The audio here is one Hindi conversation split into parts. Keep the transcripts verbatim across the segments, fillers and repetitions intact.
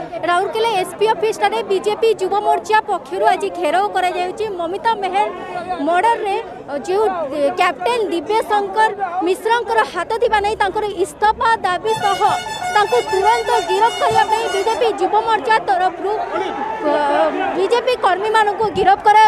राउरकेला एसपी ऑफिस रे बीजेपी युवा मोर्चा पक्षर आज घेराव कर ममिता मेहर मर्डर रे जो कैप्टेन दिव्य शंकर मिश्र हाथ थी नहीं इस्तीफा दाबी सह तुरंत गिरफ करने बीजेपी युवा मोर्चा तरफ बीजेपी कर्मी मान को गिरफ कर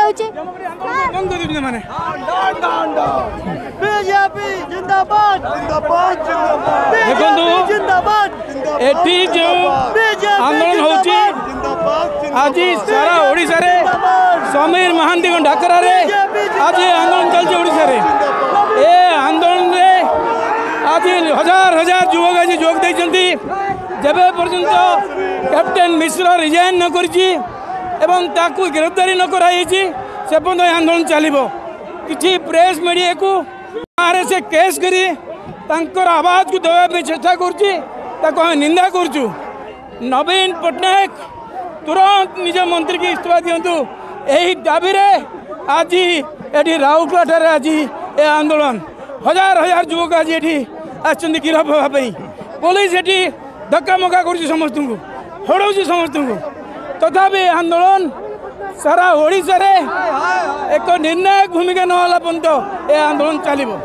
आंदोलन होची आज सारा ओडिशा रे समीर महांती को डाकरा रे आज आंदोलन चलছে ओडिशा रे ए आंदोलन रे आज हजार हजार युवक आज जोग देइछंती जेबे पर्यंत कैप्टेन मिश्र रिजाइन न करछि एवं ताकू गिरफ्तारी न कराइछि से पर्यंत आंदोलन चलिबो किछि प्रेस मीडिया को मारे से केस करी तांकर आवाज को देवा पे चेष्टा करछि ताको निंदा करछु नवीन पट्टनायक तुरंत निज मंत्री की इस्तीफा दिंतु यही दाबी रे आज ये राउरकेला आज ये आंदोलन हजार हजार युवक आज ये आसछन्ति गिरफ होगापी पुलिस ये धक्का मक्का कर समस्त को हड़ौ समस्त को तथापि आंदोलन सारा ओडिशा रे एक निर्णायक भूमिका नहला पर्यंत ये आंदोलन चलिबो।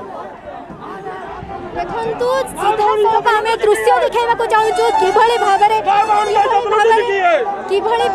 देखंतु सीधा आम दृश्य देखा चाहूँ किभली भाव किभली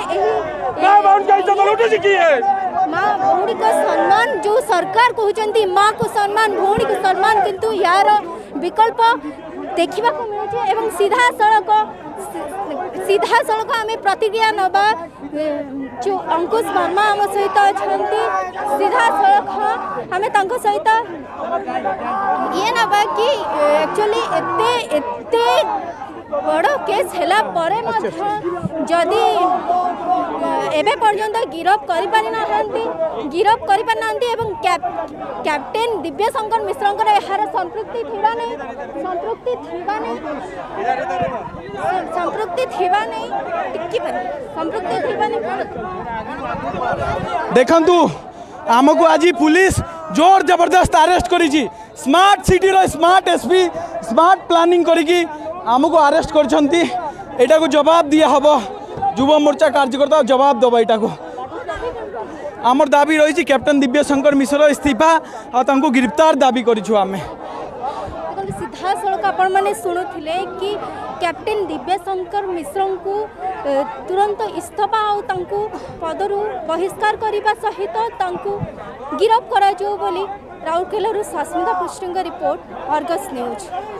भाव माँ भौणी को सम्मान जो सरकार कहते माँ को सम्मान भौणी को सम्मान किंतु यार विकल्प देखा मिलूँ सीधा सड़क सीधा सड़क आम प्रतिक्रिया नवा जो अंकुश वर्मा आम सहित अच्छा सीधा सड़क आम तक सहित ये नवा कि एक्चुअली एते एते बड़ केस हैला परे जदि एबे पर्यंत गिरफ करि पारि नाहंती गिरफ करि पारि नाहंती एवं कैप्टेन दिव्य शंकर मिश्रंकर एहार संपृक्ति थिबा नै संपृक्ति थिबा नै संपृक्ति थिबा नै टिक्की पर संपृक्ति थिबा नै देखंतु आमको आज पुलिस जोर जबरदस्त अरेस्ट करी स्मार्ट सिटी रो स्मार्ट एसपी स्मार्ट प्लानिंग करी आमको अरेस्ट कर को जवाब दिया हम युवा मोर्चा कार्यकर्ता जवाब दबा यहाँ को आमर दाबी रही कैप्टेन दिव्य शंकर मिश्र इस्तीफा और गिरफ्तार दाबी करूँ आम सीधा सड़क आपण मैंने शुणुले कि कैप्टेन दिव्य शंकर मिश्र को तुरंत इस्तीफा और पदरू बहिष्कार करने सहित गिरफ कर राउरकेला सस्मिता पृष्ठ रिपोर्ट अर्गस न्यूज।